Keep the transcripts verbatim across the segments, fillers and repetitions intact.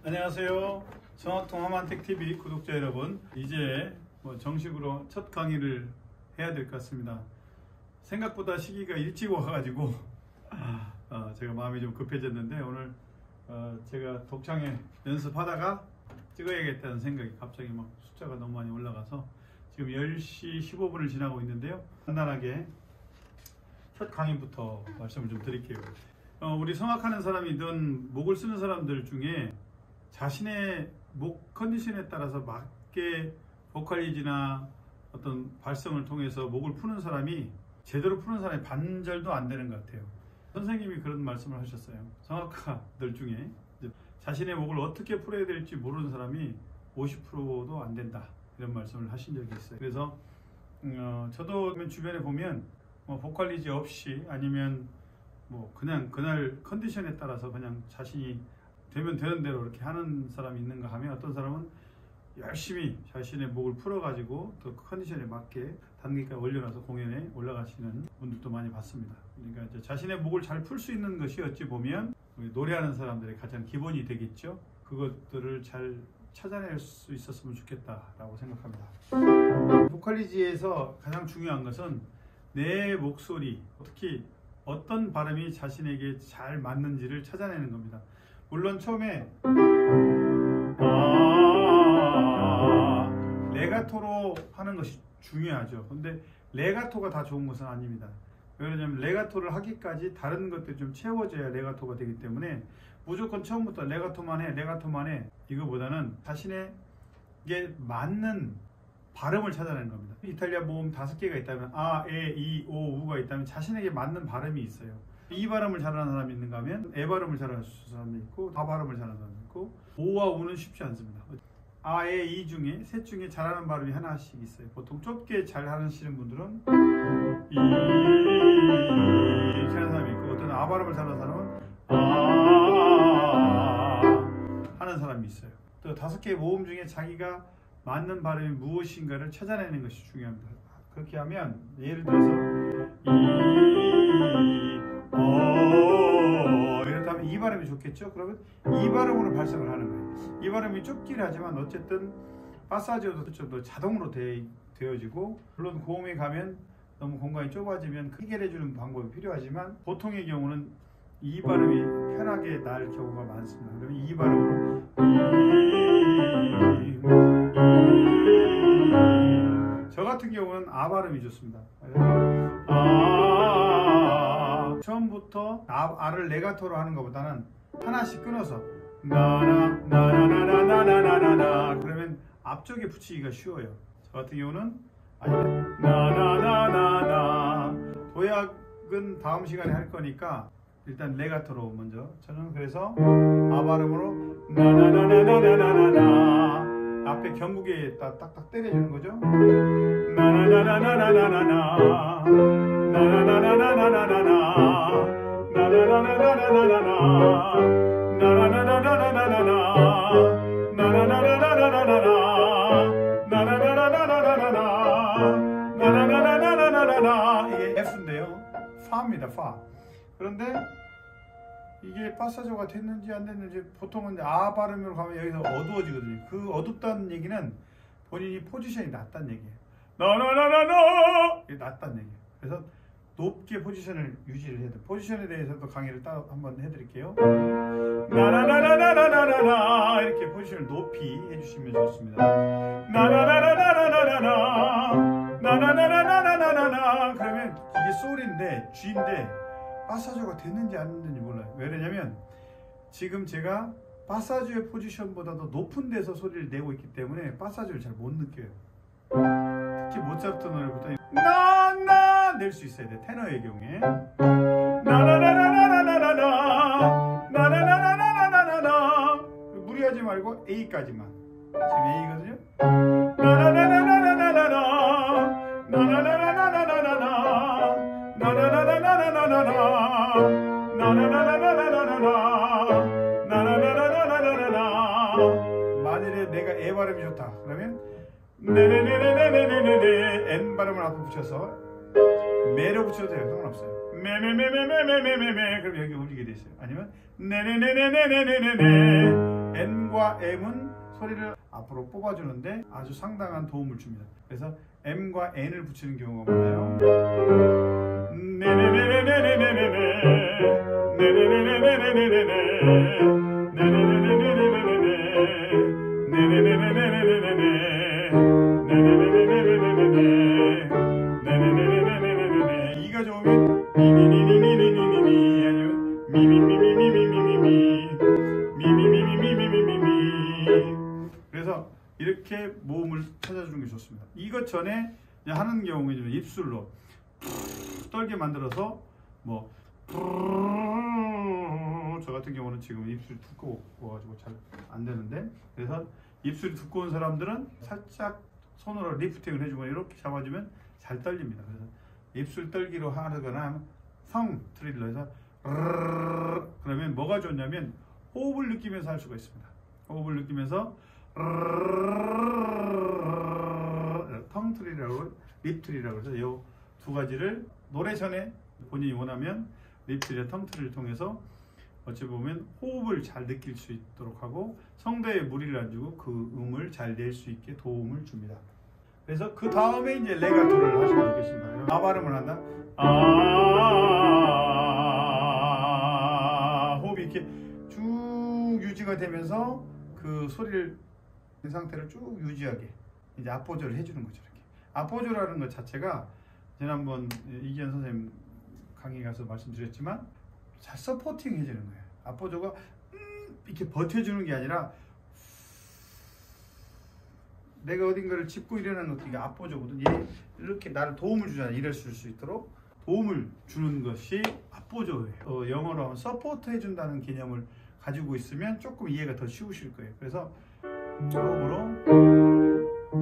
안녕하세요. 성악통화만택티비 구독자 여러분, 이제 뭐 정식으로 첫 강의를 해야 될 것 같습니다. 생각보다 시기가 일찍 와가지고 어, 제가 마음이 좀 급해졌는데 오늘 어, 제가 독창에 연습하다가 찍어야겠다는 생각이 갑자기 막 숫자가 너무 많이 올라가서 지금 열 시 십오 분을 지나고 있는데요. 간단하게 첫 강의부터 말씀을 좀 드릴게요. 어, 우리 성악하는 사람이든 목을 쓰는 사람들 중에 자신의 목 컨디션에 따라서 맞게 보컬리지나 어떤 발성을 통해서 목을 푸는 사람이 제대로 푸는 사람이 반절도 안 되는 것 같아요. 선생님이 그런 말씀을 하셨어요. 성악가들 중에 자신의 목을 어떻게 풀어야 될지 모르는 사람이 오십 퍼센트도 안 된다, 이런 말씀을 하신 적이 있어요. 그래서 어, 저도 주변에 보면 뭐 보컬리지 없이 아니면 뭐 그냥 그날 컨디션에 따라서 그냥 자신이 되면 되는 대로 이렇게 하는 사람이 있는가 하면, 어떤 사람은 열심히 자신의 목을 풀어가지고 또 컨디션에 맞게 단계까지 올려놔서 공연에 올라가시는 분들도 많이 봤습니다. 그러니까 이제 자신의 목을 잘 풀 수 있는 것이 어찌 보면 우리 노래하는 사람들의 가장 기본이 되겠죠. 그것들을 잘 찾아낼 수 있었으면 좋겠다라고 생각합니다. 보컬리지에서 가장 중요한 것은 내 목소리, 특히 어떤 발음이 자신에게 잘 맞는지를 찾아내는 겁니다. 물론 처음에 아, 레가토로 하는 것이 중요하죠. 근데 레가토가 다 좋은 것은 아닙니다. 왜냐하면 레가토를 하기까지 다른 것들이 좀 채워져야 레가토가 되기 때문에 무조건 처음부터 레가토만 해 레가토만 해 이거보다는 자신에게 맞는 발음을 찾아내는 겁니다. 이탈리아 모음 다섯 개가 있다면 아, 에, 이, 오, 우가 있다면 자신에게 맞는 발음이 있어요. 이 발음을 잘하는 사람이 있는가 하면 에 발음을 잘하는 사람이 있고 아 발음을 잘하는 사람이 있고, 오와 우는 쉽지 않습니다. 아, 에, 이 중에 셋 중에 잘하는 발음이 하나씩 있어요. 보통 좁게 잘 하시는 분들은 이 이렇게 하는 사람이 있고, 어떤 아 발음을 잘하는 사람은 아 하는 사람이 있어요. 또 다섯 개의 모음 중에 자기가 맞는 발음이 무엇인가를 찾아내는 것이 중요합니다. 그렇게 하면 예를 들어서 이, 어 이렇다면 이 발음이 좋겠죠. 그러면 이 발음으로 발성을 하는 거예요. 이 발음이 좁긴 하지만 어쨌든 파사지오도 좀 더 자동으로 되, 되어지고, 물론 고음에 가면 너무 공간이 좁아지면 해결해 주는 방법이 필요하지만 보통의 경우는 이 발음이 편하게 날 경우가 많습니다. 그러면 이 발음으로 이, 저 같은 경우는 아 발음이 좋습니다. 아, 처음부터 아, 아를 레가토로 하는 것보다는 하나씩 끊어서 나나 나나나나나나나나 그러면 앞쪽에 붙이기가 쉬워요. 저 같은 경우는 아니면 나나나나나나, 도약은 다음 시간에 할 거니까 일단 레가토로 먼저. 저는 그래서 아 발음으로 나나나나나나나나 앞에 경국에 딱딱 때려주는 거죠. 나나나나나나나나 나나나나나나나나 나나나나나나나나 나나나나나나나나 나나나나나나나나 나나나나나나나나 나나나나나나나나. 이게 F인데요. 파입니다. 파. 그런데 이게 파사조가 됐는지 안 됐는지 보통은 아 발음으로 가면 여기서 어두워지거든요. 그 어둡다는 얘기는 본인이 포지션이 낮다는 얘기예요. 나나나나나 이게 낮다는 얘기예요. 그래서 높게 포지션을 유지를 해야 돼요. 포지션에 대해서도 강의를 따로 한번 해드릴게요. 나나나나나나나나 이렇게 포지션을 높이 해주시면 좋습니다. 나나나나나나나나 나나나나나나나나 그러면 이게 솔인데 G인데 파사조가 됐는지 안 됐는지 몰라요. 왜냐면 지금 제가 파사조의 포지션보다도 높은 데서 소리를 내고 있기 때문에 파사조를 잘 못 느껴요. 특히 모차르트 노래부터 나나 낼 수 있어야 돼. 테너의 경우에 나나나나나나나나 나나나나나나나 무리하지 말고 A까지만. 지금 A거든요. 나나나나나나나나 나나나나나나나나 나나나나나나나나 나나나나나나나나 나나나나나나나나. 만일에 내가 에 발음이 좋다 그러면 네네네네네네네네 N 발음을 앞에 붙여서 메로 붙여도 돼요. 상관없어요. 메메메메메메메메 그럼 여기 움직이게 돼 있어요. 아니면 네네네네네네네네 N과 M은 소리를 앞으로 뽑아주는데 아주 상당한 도움을 줍니다. 그래서 M과 N을 붙이는 경우가 많아요. 네네네네네네네네 네네네네네네네네 네네네네네네네네 네네네네네네네네 네네네네네네네 이가 좋으면 미미미미미미미미 아니면 미미미미미미미미 미미미미미미미미 그래서 이렇게 모음을 찾아주는 게 좋습니다. 이것 전에 하는 경우에는 입술로 떨게 만들어서 뭐 저 같은 경우는 지금 입술이 두꺼워가지고 잘 안 되는데 그래서 입술이 두꺼운 사람들은 살짝 손으로 리프팅을 해주거나 이렇게 잡아주면 잘 떨립니다. 그래서 입술 떨기로 하거나 성 트릴러 해서 그러면 뭐가 좋냐면 호흡을 느끼면서 할 수가 있습니다. 호흡을 느끼면서 텅 트릴이라고 립 트릴이라고 해서 이 두 가지를 노래 전에 본인이 원하면 립 트릴과 텅 트릴을 통해서 어찌 보면 호흡을 잘 느낄 수 있도록 하고 성대에 무리를 안 주고 그 음을 잘 낼 수 있게 도움을 줍니다. 그래서 그 다음에 이제 레가토를 하시면 좋겠습니다. 아 발음을 한다. 아 호흡이 이렇게 쭉 유지가 되면서 그 소리를 그 상태를 쭉 유지하게 이제 앞보조를 해주는 거죠. 이렇게 앞보조라는 것 자체가 지난번 이기현 선생님 강의 가서 말씀드렸지만 잘 서포팅 해주는 거예요. 앞보조가 음 이렇게 버텨주는 게 아니라 내가 어딘가를 짚고 일어나는 것도 이게 앞보조거든. 얘 이렇게 나를 도움을 주잖아. 일할 수 있도록 도움을 주는 것이 앞보조예요. 어, 영어로 하면 서포트 해준다는 개념을 가지고 있으면 조금 이해가 더 쉬우실 거예요. 그래서 호흡으로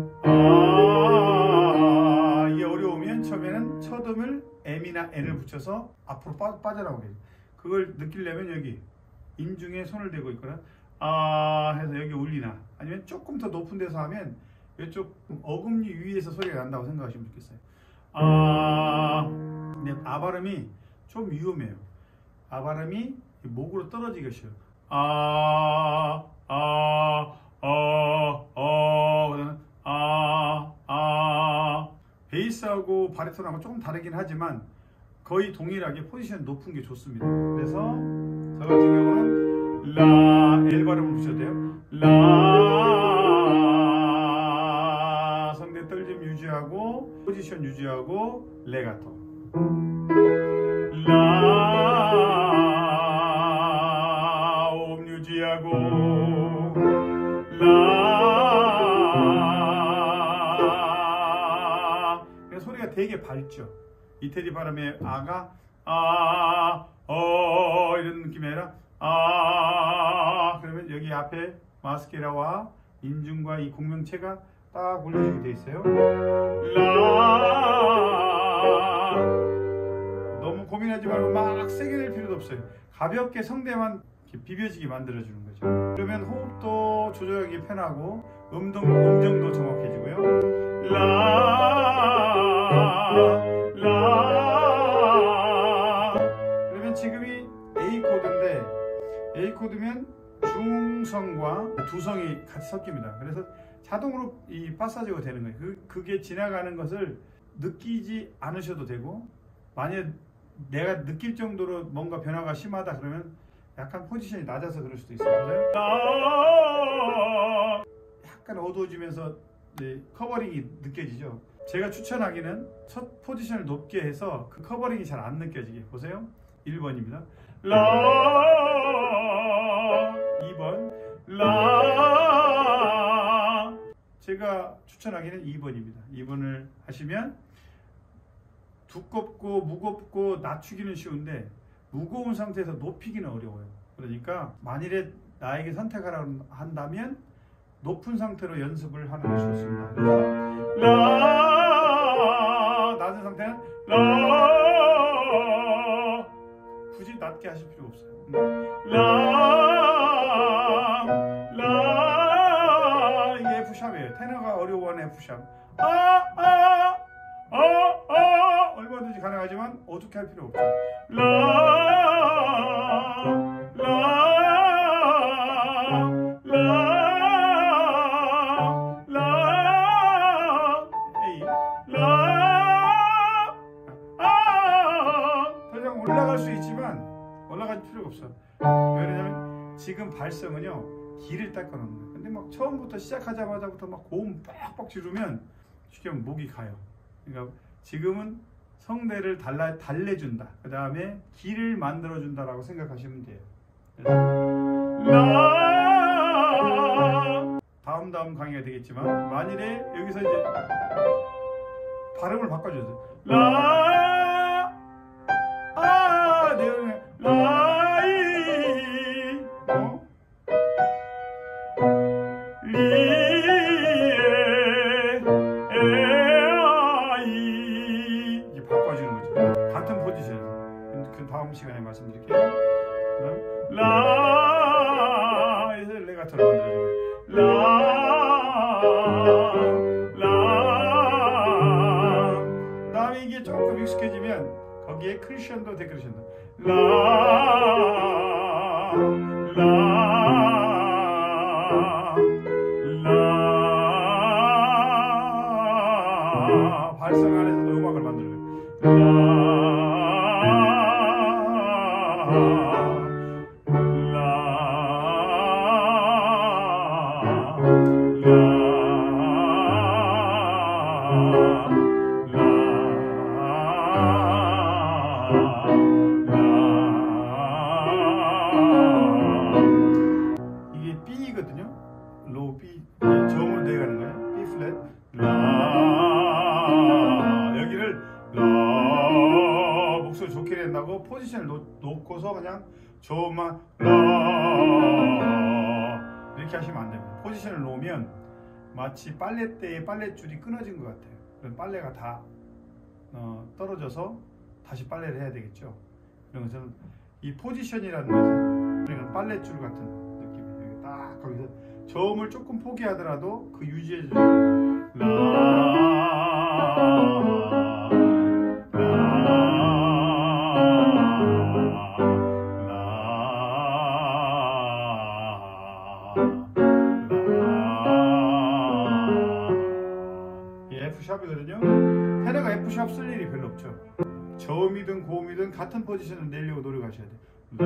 아 이게 어려우면 처음에는 첫 음을 M이나 N을 붙여서 앞으로 빠, 빠져나오게 해요. 그걸 느끼려면 여기 인중에 손을 대고 있거나 아 해서 여기 울리나 아니면 조금 더 높은 데서 하면 이쪽 어금니 위에서 소리가 난다고 생각하시면 좋겠어요. 아 근데 아 발음이 좀 위험해요. 아 발음이 목으로 떨어지기가 싫어요. 아 아 아 아 그다음 아 아 베이스하고 바리톤하고 조금 다르긴 하지만 거의 동일하게 포지션 높은 게 좋습니다. 그래서 저 같은 경우는 라 L 발음을 붙여도 돼요. 라 성대 떨림 유지하고 포지션 유지하고 레가토 라 호흡 유지하고 라 소리가 되게 밝죠. 이태리 발음의 아가 아, 어 이런 느낌이 아니라 아 그러면 여기 앞에 마스케라와 인중과 이 공명체가 딱 올려지게 돼 있어요. 라 너무 고민하지 말고 막 세게 낼 필요도 없어요. 가볍게 성대만 이렇게 비벼지게 만들어주는 거죠. 그러면 호흡도 조절하기 편하고 음동, 음정도 정확해지고요. 라 라 그러면 지금이 A 코드인데 A 코드면 중성과 두성이 같이 섞입니다. 그래서 자동으로 이 파사지가 되는 거예요. 그, 그게 지나가는 것을 느끼지 않으셔도 되고 만약 내가 느낄 정도로 뭔가 변화가 심하다 그러면 약간 포지션이 낮아서 그럴 수도 있어요. 약간 어두워지면서 네, 커버링이 느껴지죠. 제가 추천하기는 첫 포지션을 높게 해서 그 커버링이 잘 안 느껴지게. 보세요. 일 번입니다. 라 이 번 라 제가 추천하기는 이 번입니다. 이 번을 하시면 두껍고 무겁고 낮추기는 쉬운데 무거운 상태에서 높이기는 어려워요. 그러니까 만일에 나에게 선택하라고 한다면 높은 상태로 연습을 하는 것이 좋습니다. 그래서 라 낮은 상태는 라 굳이 낮게 하실 필요 없어요. 라 라 이게 F샵이에요. 테너가 어려워하는 F샵. 아 아 아 아 얼마나 뭐든지 가능하지만 어둡게 할 필요 없죠. 라, 라, 라, 라, 에이, 라, 아. 더 이상 올라갈 수 있지만 올라갈 필요가 없어. 왜냐면 지금 발성은요 기를 닦아 놓는 거예요. 근데 막 처음부터 시작하자마자부터 막 고음 빡빡 지르면 쉽게 하면 목이 가요. 그러니까 지금은 성대를 달라, 달래준다. 그 다음에 기를 만들어준다라고 생각하시면 돼요. 라 다음 다음 강의가 되겠지만 만일에 여기서 이제 발음을 바꿔줘서 라 아 내용에 라이 어 리에 에아이 이게 바꿔주는 거죠. 같은 포지션에서. 그 다음 시간에 말씀드릴게요. 라 에서 레가토를 만들어주는 라 라 다음에 이게 조금 익숙해지면 거기에 크리션도 데크리션도 라 라 라 발성 안에서도 음악을 만들어요. 라 라 이게 B거든요. 로우 B 저음으로 내려가는 거예요. B 플랫 라 여기를 라 목소리 좋게 낸다고 포지션을 놓, 놓고서 그냥 저음만 라 이렇게 하시면 안 됩니다. 포지션을 놓으면 마치 빨래대에 빨랫줄이 끊어진 것 같아요. 그럼 빨래가 다 어, 떨어져서 다시 빨래를 해야 되겠죠. 그런 것은 이 포지션이라는 것은 그러니까 빨랫줄 같은 느낌이에요. 딱 거기서 저음을 조금 포기하더라도 그 유지해 줘요. 라, 라, 라, 라. 이 F샵이거든요. 테너가 F샵 쓸 일이 별로 없죠. 저음이든 고음이든 같은 포지션을 내려고 노력하셔야 돼요. 라,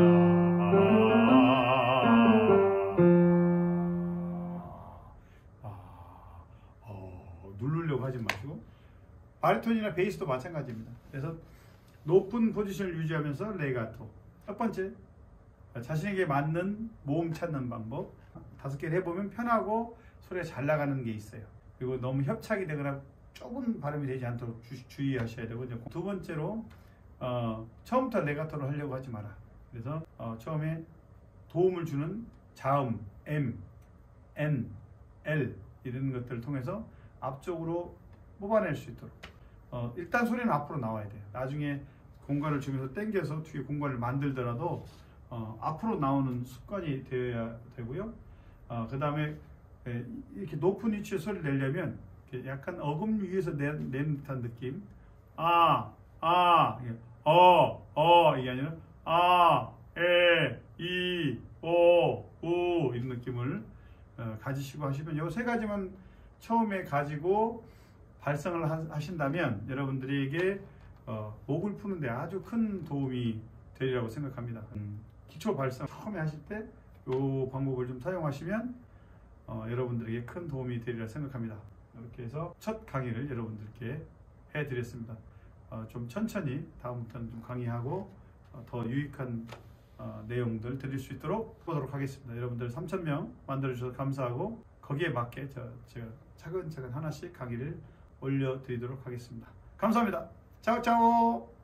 아, 어, 누르려고 하지 마시고 바리톤이나 베이스도 마찬가지입니다. 그래서 높은 포지션을 유지하면서 레가토. 첫 번째, 자신에게 맞는 모음 찾는 방법. 다섯 개를 해보면 편하고 소리가 잘 나가는 게 있어요. 그리고 너무 협착이 되거나 좁은 발음이 되지 않도록 주, 주의하셔야 되고, 두 번째로 어, 처음부터 레가토를 하려고 하지 마라. 그래서 어, 처음에 도움을 주는 자음, M, N, L 이런 것들을 통해서 앞쪽으로 뽑아낼 수 있도록 어, 일단 소리는 앞으로 나와야 돼요. 나중에 공간을 주면서 당겨서 뒤에 공간을 만들더라도 어, 앞으로 나오는 습관이 되어야 되고요. 어, 그 다음에 이렇게 높은 위치에 소리를 내려면 약간 어금 위에서 낸, 낸 듯한 느낌. 아, 아, 어, 어 이게 아니라 아, 에, 이, 오, 우 이런 느낌을 어, 가지시고 하시면 요 세 가지만 처음에 가지고 발성을 하, 하신다면 여러분들에게 어, 목을 푸는데 아주 큰 도움이 되리라고 생각합니다. 음, 기초 발성 처음에 하실 때 요 방법을 좀 사용하시면 어, 여러분들에게 큰 도움이 되리라 생각합니다. 이렇게 해서 첫 강의를 여러분들께 해드렸습니다. 어, 좀 천천히 다음부터는 좀 강의하고 어, 더 유익한 어, 내용들 드릴 수 있도록 해보도록 하겠습니다. 여러분들 삼천 명 만들어주셔서 감사하고 거기에 맞게 저, 제가 차근차근 하나씩 강의를 올려드리도록 하겠습니다. 감사합니다. 짜오짜오.